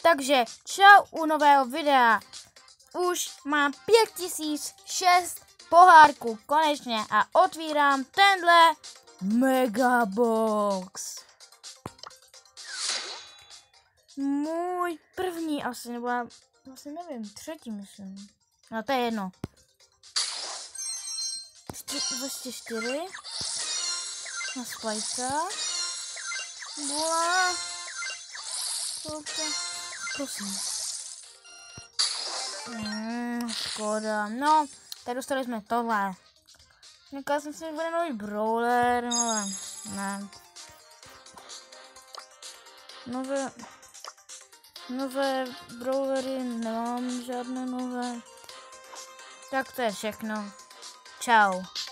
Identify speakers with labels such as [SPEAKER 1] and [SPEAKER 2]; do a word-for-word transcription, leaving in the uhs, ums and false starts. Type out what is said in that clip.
[SPEAKER 1] Takže čau u nového videa. Už mám pět tisíc šest pohárků konečně a otvírám tenhle megabox. Můj první asi, nebo já vlastně nevím, třetí myslím. No to je jedno. dvě stě čtyři. Na spajka. Bola. Prosím. Hmm, škoda. No, tak dostali jsme tohle. Říkal jsem si, že bude nový brawler, ale ne. Nové, nové brawlery, nemám žádné nové. Tak to je všechno. Čau.